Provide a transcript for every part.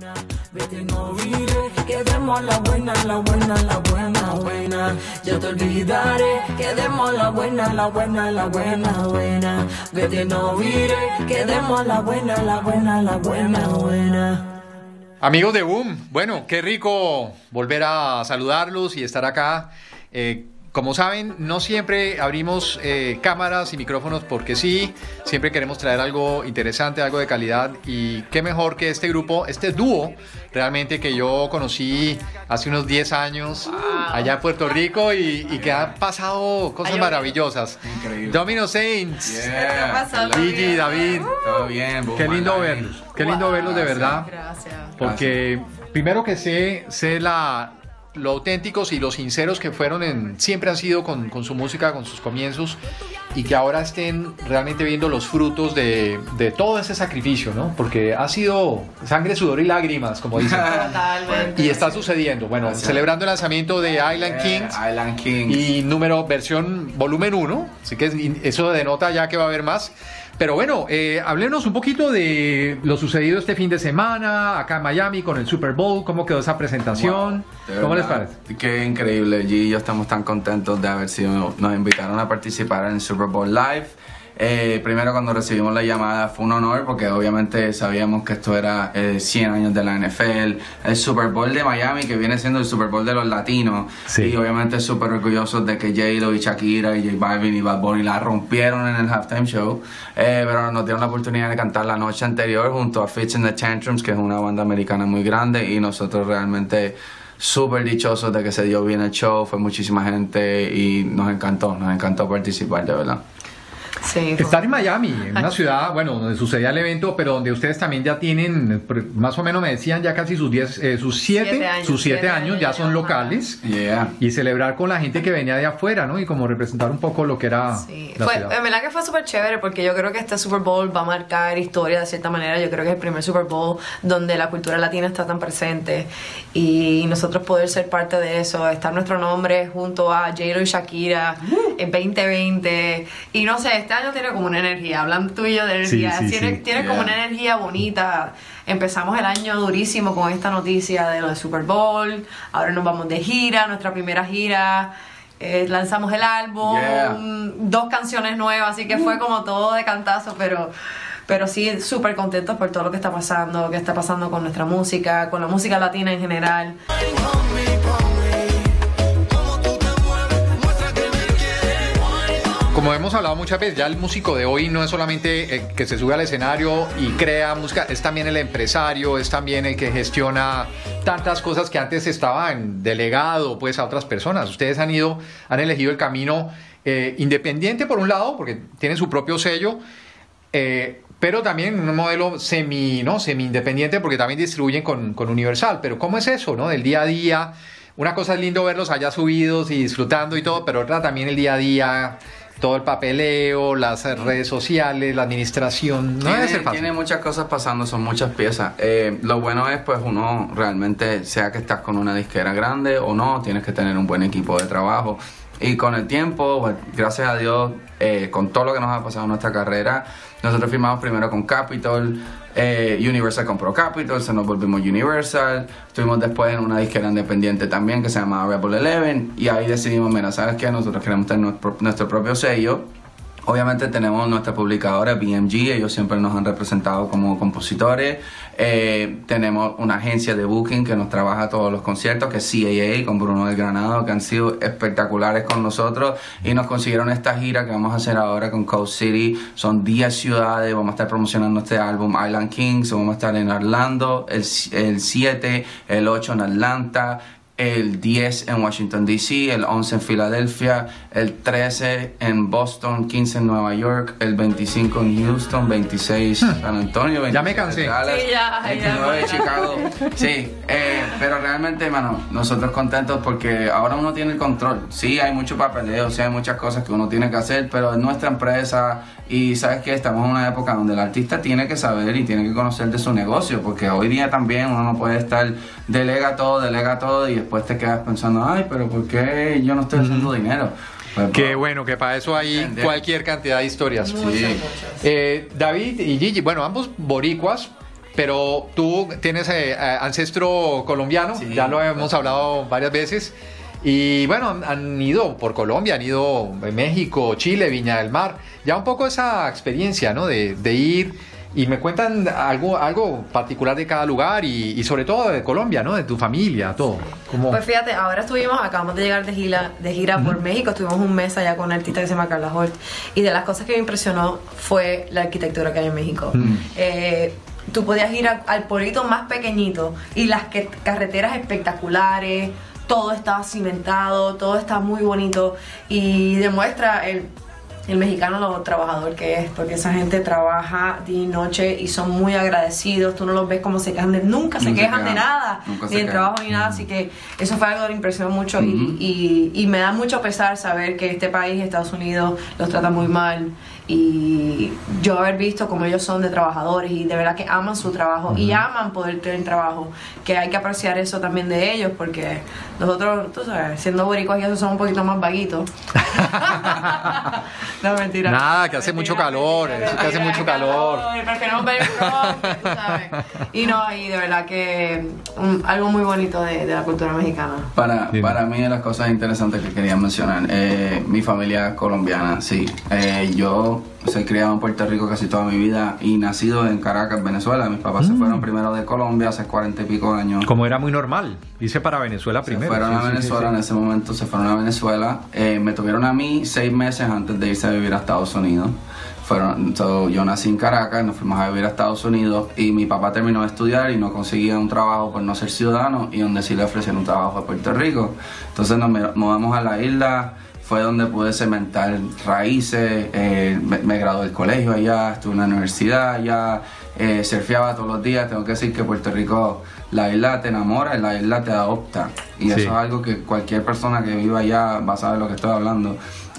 Vete, no vire, quedemos la buena, la buena, la buena, buena. Yo te olvidaré, quedemos la buena, la buena, la buena, buena. Vete, no vire, quedemos la buena, la buena, la buena, buena. Amigos de Boom, bueno, qué rico volver a saludarlos y estar acá. Como saben, no siempre abrimos cámaras y micrófonos porque sí, siempre queremos traer algo interesante, algo de calidad, y qué mejor que este grupo, este dúo, realmente que yo conocí hace unos 10 años allá en Puerto Rico y que han pasado cosas maravillosas. Increíble. Domino Saints, Yeah. Gigi, David, Todo bien. qué lindo verlos, qué lindo verlos de verdad, Gracias. porque primero que sé lo auténticos y lo sinceros que fueron siempre han sido con su música, con sus comienzos, y que ahora estén realmente viendo los frutos de todo ese sacrificio, ¿no? Porque ha sido sangre, sudor y lágrimas, como dicen. Totalmente. Y está sucediendo. Bueno, Gracias. celebrando el lanzamiento de Island Kings Island Kings. y versión volumen 1, así que eso denota ya que va a haber más. Pero bueno, háblenos un poquito de lo sucedido este fin de semana acá en Miami con el Super Bowl. ¿Cómo quedó esa presentación? De ¿Cómo les verdad, parece? Qué increíble. G y yo estamos tan contentos de haber sido. Nos invitaron a participar en el Super Bowl Live. Primero, cuando recibimos la llamada fue un honor porque obviamente sabíamos que esto era 100 años de la NFL, el Super Bowl de Miami, que viene siendo el Super Bowl de los latinos. Sí. Y obviamente súper orgullosos de que J-Lo y Shakira y J Balvin y Bad Bunny la rompieron en el halftime show, pero nos dieron la oportunidad de cantar la noche anterior junto a Fitz and the Tantrums, que es una banda americana muy grande, y nosotros realmente súper dichosos de que se dio bien el show. Fue muchísima gente y nos encantó participar, de verdad. Sí, Estar en Miami, en una ciudad, bueno, donde sucedía el evento, pero donde ustedes también ya tienen, más o menos me decían, ya casi sus 7 años, ya son locales. Yeah. Y celebrar con la gente que venía de afuera, ¿no? Y como representar un poco lo que era Sí, la fue, ciudad. en verdad que fue súper chévere porque yo creo que este Super Bowl va a marcar historia de cierta manera. Yo creo que es el primer Super Bowl donde la cultura latina está tan presente y nosotros poder ser parte de eso, estar nuestro nombre junto a J-Lo y Shakira en 2020, y no sé, este año tiene como una energía, hablan tú y yo de energía, Sí, tiene como una energía bonita. Empezamos el año durísimo con esta noticia de lo del Super Bowl, ahora nos vamos de gira, nuestra primera gira. Lanzamos el álbum, Yeah. 2 canciones nuevas, así que fue como todo de cantazo, pero sí súper contentos por todo lo que está pasando con nuestra música, con la música latina en general. Como hemos hablado muchas veces, ya el músico de hoy no es solamente el que se sube al escenario y crea música, es también el empresario, es también el que gestiona tantas cosas que antes estaban delegado pues a otras personas. Ustedes han elegido el camino independiente por un lado, porque tienen su propio sello, pero también un modelo semi-independiente, porque también distribuyen con Universal. Pero ¿cómo es eso, no? Del día a día. Una cosa es lindo verlos allá subidos y disfrutando y todo, pero otra también el día a día, todo el papeleo, las redes sociales, la administración. No debe ser fácil. Tiene muchas cosas pasando, son muchas piezas. Lo bueno es, pues, uno realmente, sea que estás con una disquera grande o no, tienes que tener un buen equipo de trabajo. Y con el tiempo, pues, gracias a Dios, con todo lo que nos ha pasado en nuestra carrera, nosotros firmamos primero con Capitol, Universal compró Capitol, se nos volvimos Universal, estuvimos después en una disquera independiente también que se llamaba Rebel Eleven, y ahí decidimos, mira, ¿sabes qué? Nosotros queremos tener nuestro propio sello. Obviamente tenemos nuestra publicadora BMG, ellos siempre nos han representado como compositores. Tenemos una agencia de booking que nos trabaja todos los conciertos, que es CAA, con Bruno del Granado, que han sido espectaculares con nosotros y nos consiguieron esta gira que vamos a hacer ahora con Coast City. Son 10 ciudades, vamos a estar promocionando este álbum Island Kings, vamos a estar en Orlando el 7, el 8 en Atlanta, el 10 en Washington DC, el 11 en Filadelfia, el 13 en Boston, 15 en Nueva York, el 25 en Houston, 26 en San Antonio, 27 Ya me cansé. en Dallas, Sí, ya, 29 en Chicago. Sí, pero realmente, mano, nosotros contentos porque ahora uno tiene el control. Sí, hay mucho papeleo, sí, hay muchas cosas que uno tiene que hacer, pero es nuestra empresa y sabes que estamos en una época donde el artista tiene que saber y tiene que conocer de su negocio, porque hoy día también uno no puede estar delega todo y después te quedas pensando, ay, pero ¿por qué yo no estoy haciendo dinero? Pues, Qué bueno, que para eso hay cualquier cantidad de historias. Muchas. David y Gigi, bueno, ambos boricuas, pero tú tienes ancestro colombiano, Sí, ya lo hemos hablado varias veces. Y bueno, han ido por Colombia, han ido en México, Chile, Viña del Mar. Ya un poco esa experiencia, ¿no? De ir y me cuentan algo particular de cada lugar y sobre todo de Colombia, ¿no? De tu familia, todo. ¿Cómo? Pues fíjate, ahora acabamos de llegar de gira por México, estuvimos un mes allá con una artista que se llama Carla Holt, y de las cosas que me impresionó fue la arquitectura que hay en México. Tú podías ir al pueblito más pequeñito y las carreteras espectaculares, todo estaba cimentado, todo está muy bonito y demuestra el mexicano lo trabajador que es, porque esa gente trabaja día y noche y son muy agradecidos. Tú no los ves como se quejan nunca se quejan de nada, ni del trabajo ni nada, así que eso fue algo que me impresionó mucho y me da mucho pesar saber que este país, Estados Unidos, los trata muy mal, y yo haber visto cómo ellos son de trabajadores y de verdad que aman su trabajo y aman poder tener trabajo, que hay que apreciar eso también de ellos, porque nosotros, tú sabes, siendo boricuas y eso son un poquito más vaguitos. No, mentira. Nada, que hace mucho calor, eso que hace mucho calor. Preferimos ver el front, tú sabes. Y no, y de verdad que algo muy bonito de la cultura mexicana. Para mí, de las cosas interesantes que quería mencionar, mi familia es colombiana, sí. Yo soy criado en Puerto Rico casi toda mi vida y nacido en Caracas, Venezuela. Mis papás se fueron primero de Colombia hace 40 y pico años. Como era muy normal, hice para Venezuela primero. Se fueron a Venezuela, en ese momento se fueron a Venezuela. Me tuvieron a mí 6 meses antes de irse a vivir a Estados Unidos. Yo nací en Caracas, nos fuimos a vivir a Estados Unidos y mi papá terminó de estudiar y no conseguía un trabajo por no ser ciudadano, y donde sí le ofrecieron un trabajo a Puerto Rico. Entonces nos mudamos a la isla. Fue donde pude cementar raíces, me gradué del colegio allá, estuve en la universidad allá, surfeaba todos los días. Tengo que decir que Puerto Rico, la isla te enamora y la isla te adopta. Y eso es algo que cualquier persona que viva allá va a saber lo que estoy hablando.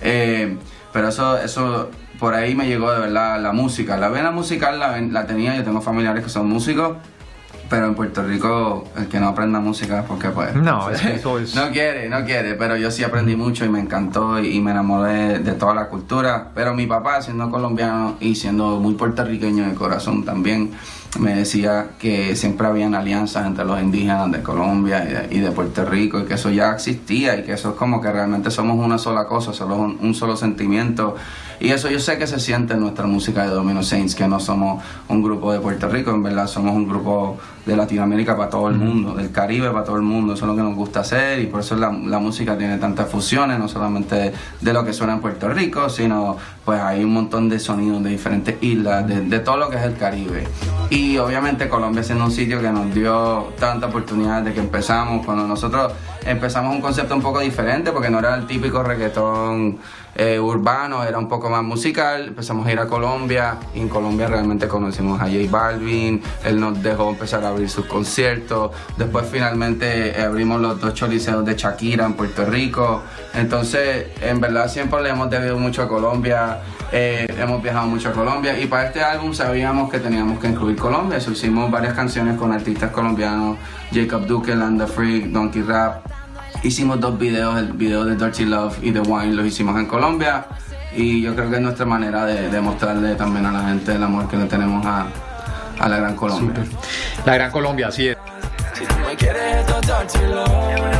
Pero eso por ahí me llegó de verdad la música. La vena musical la tenía, yo tengo familiares que son músicos. Pero en Puerto Rico, el que no aprenda música es porque pues... No, es que eso es... No quiere, pero yo sí aprendí mucho y me encantó y me enamoré de toda la cultura. Pero mi papá, siendo colombiano y siendo muy puertorriqueño de corazón también, me decía que siempre habían alianzas entre los indígenas de Colombia y de Puerto Rico, y que eso ya existía y que eso es como que realmente somos una sola cosa, solo un solo sentimiento. Y eso yo sé que se siente en nuestra música de Domino Saints, que no somos un grupo de Puerto Rico, en verdad somos un grupo de Latinoamérica para todo el mundo, del Caribe para todo el mundo. Eso es lo que nos gusta hacer, y por eso la música tiene tantas fusiones, no solamente de lo que suena en Puerto Rico, sino pues hay un montón de sonidos de diferentes islas, de todo lo que es el Caribe. Y obviamente Colombia siendo un sitio que nos dio tanta oportunidad de que empezamos. Cuando nosotros empezamos un concepto un poco diferente, porque no era el típico reggaetón urbano, era un poco más musical. Empezamos a ir a Colombia, y en Colombia realmente conocimos a J Balvin. Él nos dejó empezar a abrir sus conciertos. Después finalmente abrimos los 2 choliseos de Shakira en Puerto Rico. Entonces en verdad siempre le hemos debido mucho a Colombia. Hemos viajado mucho a Colombia, y para este álbum sabíamos que teníamos que incluir Colombia. Eso hicimos varias canciones con artistas colombianos: Jacob Duque, Landa Freak, Donkey Rap. Hicimos 2 videos, el video de Dirty Love y The Wine los hicimos en Colombia, y yo creo que es nuestra manera de mostrarle también a la gente el amor que le tenemos a la Gran Colombia. Super. La Gran Colombia, así es. Si tú me quieres, esto es Dirty Love.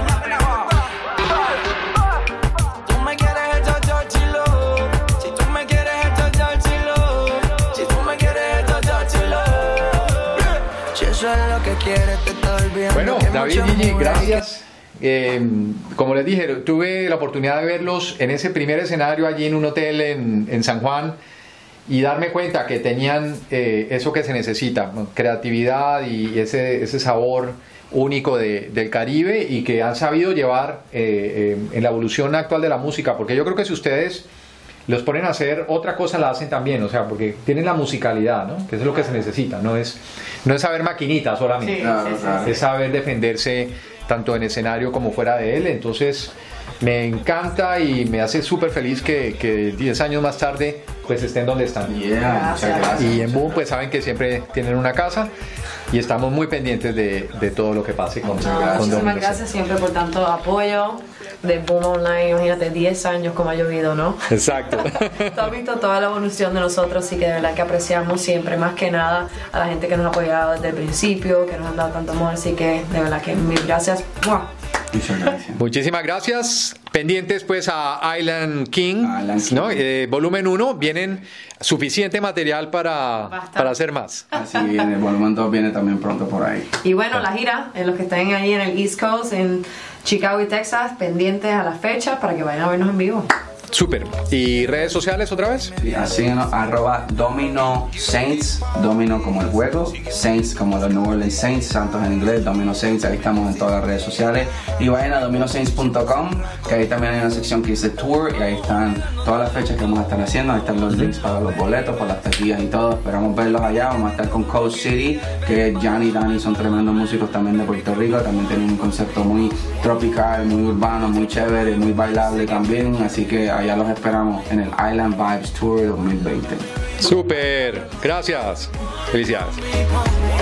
Tú me quieres, esto es Dirty Love. Si tú me quieres, esto es Dirty Love. Si tú me quieres, esto es Dirty Love. Si eso es lo que quieres, te estoy olvidando. Bueno, David, Gigi, gracias. Como les dije, tuve la oportunidad de verlos en ese primer escenario allí en un hotel en San Juan, y darme cuenta que tenían eso que se necesita, ¿no? Creatividad y ese sabor único del Caribe, y que han sabido llevar en la evolución actual de la música, porque yo creo que si ustedes los ponen a hacer otra cosa, la hacen también, o sea, porque tienen la musicalidad, ¿no? Que eso es lo que se necesita, no es saber maquinita solamente, Sí. es saber defenderse tanto en escenario como fuera de él. Entonces me encanta y me hace súper feliz que 10 años más tarde pues estén donde están. Yeah, muchas gracias. Y en Boom pues saben que siempre tienen una casa y estamos muy pendientes de todo lo que pase con Muchísimas Domino's. gracias siempre por tanto apoyo de Boom Online. Imagínate, 10 años como ha llovido, ¿no? Exacto. Tú has visto toda la evolución de nosotros, y que de verdad que apreciamos siempre, más que nada, a la gente que nos ha apoyado desde el principio, que nos han dado tanto amor, así que de verdad que mil gracias. ¡Mua! Muchas gracias. Muchísimas gracias. Pendientes pues a Island King, Island King. ¿no? Volumen 1, vienen suficiente material Basta. para hacer más. Así viene, el volumen 2 viene también pronto por ahí. Y bueno, la gira, en los que estén ahí en el East Coast, en Chicago y Texas, pendientes a la fecha para que vayan a vernos en vivo. Súper. ¿Y redes sociales otra vez? Y así @Domino Saints, Domino como el juego, Saints como los New Orleans Saints, Santos en inglés, Domino Saints, ahí estamos en todas las redes sociales. Y vayan a dominosaints.com, que ahí también hay una sección que dice Tour, y ahí están todas las fechas que vamos a estar haciendo, ahí están los links para los boletos, para las taquillas y todo. Esperamos verlos allá. Vamos a estar con Coast City, que Jan y Dani son tremendos músicos también de Puerto Rico, también tienen un concepto muy tropical, muy urbano, muy chévere, muy bailable también, así que allá los esperamos en el Island Vibes Tour 2020. Súper. Gracias. Felicidades.